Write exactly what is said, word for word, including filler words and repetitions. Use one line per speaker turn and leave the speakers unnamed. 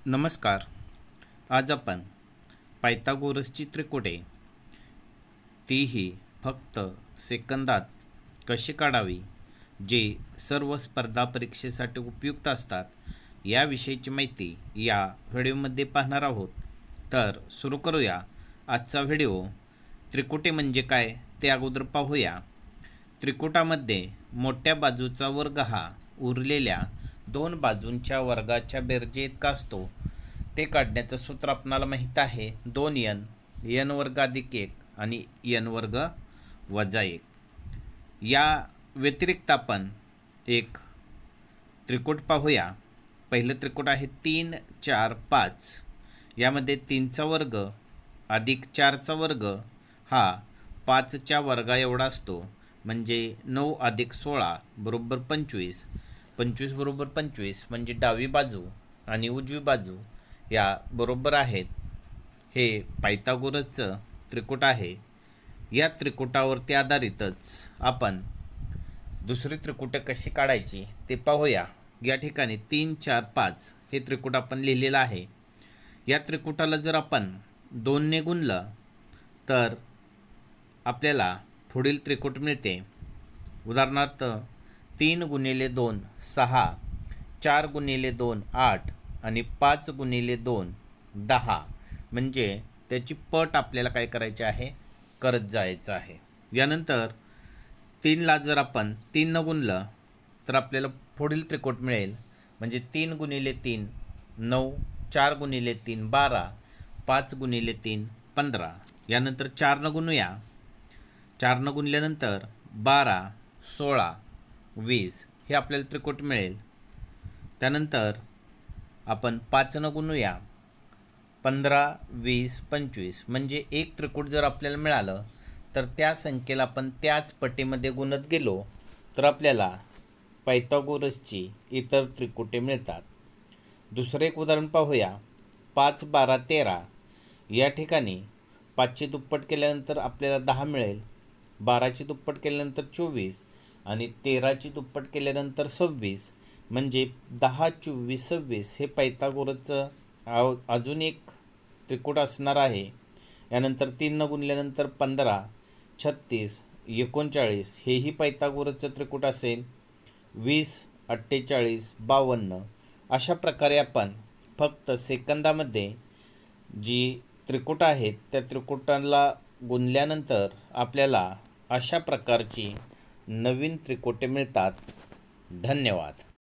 नमस्कार. आज आपण पायथागोरसची त्रिकोटे तीही फक्त सेकंदात कशी काढावी, जे सर्व स्पर्धा परीक्षेसाठी उपयुक्त असतात, याविषयीची माहिती या व्हिडिओमध्ये पाहणार आहोत. तर सुरू करूया आजचा व्हिडिओ. त्रिकोटे म्हणजे काय ते अगोदर पाहूया. त्रिकुटामध्ये मोठ्या बाजूचा वर्ग हा उरलेल्या दोन बाजूंच्या वर्गाच्या बेरजेइतका असतो. ते काढण्याचं सूत्र आपणाला माहीत आहे, दोन एन एन वर्ग अधिक एक आणि एन वर्ग वजा एक. या व्यतिरिक्त आपण एक त्रिकोट पाहूया. पहिलं त्रिकोट आहे तीन चार पाच. यामध्ये तीनचा वर्ग अधिक चारचा वर्ग हा पाचच्या वर्गा एवढा असतो, म्हणजे नऊ अधिक सोळा बरोबर पंचवीस. पंचवीस बरोबर पंचवीस म्हणजे डावी बाजू आणि उजवी बाजू या बरोबर आहेत. हे पायथागोरसचं त्रिकोट आहे. या त्रिकोटावरती आधारितच आपण दुसरी त्रिकोटे कशी काढायची ते पाहूया. या ठिकाणी तीन चार पाच हे त्रिकोट आपण लिहिलेलं आहे. या त्रिकोटाला जर आपण दोनने गुणलं तर आपल्याला पुढील त्रिकोट मिळते. उदाहरणार्थ तीन गुणिले दोन सहा, चार गुणिले दोन आठ आणि पाच गुणिले दोन दहा. म्हणजे त्याची पट आपल्याला काय करायची आहे, करत जायचं आहे. यानंतर तीनला जर आपण तीन न गुणलं तर आपल्याला पुढील त्रिकोट मिळेल. म्हणजे तीन गुणिले तीन नऊ, चार गुणिले तीन बारा, पाच गुणिले तीन पंधरा. यानंतर चार न गुणूया. चार न गुणल्यानंतर बारा, सोळा, वीस हे आपल्याला त्रिकोट मिळेल. त्यानंतर आपण पाच न गुणूया. पंधरा, वीस, पंचवीस. म्हणजे एक त्रिकोट जर आपल्याला मिळालं तर त्या संख्येला आपण त्याच पटीमध्ये गुणत गेलो तर आपल्याला पायथागोरसची इतर त्रिकोटे मिळतात. दुसरं एक उदाहरण पाहूया. पाच, बारा, तेरा. या ठिकाणी पाचची दुप्पट केल्यानंतर आपल्याला दहा मिळेल. बाराची दुप्पट केल्यानंतर चोवीस आणि तेराची दुप्पट केल्यानंतर सव्वीस. म्हणजे दहा, चोवीस, सव्वीस हे पायथागोरसचं अजून एक त्रिकोट असणार आहे. यानंतर तीन न गुणल्यानंतर पंधरा, छत्तीस, एकोणचाळीस हेही पायथागोरसचं त्रिकोट असेल. वीस, अठ्ठेचाळीस, बावन्न. अशा प्रकारे आपण फक्त सेकंदामध्ये जी त्रिकोट आहेत त्या त्रिकोटांना गुणल्यानंतर आपल्याला अशा प्रकारची नवीन त्रिकोटे मिळतात. धन्यवाद.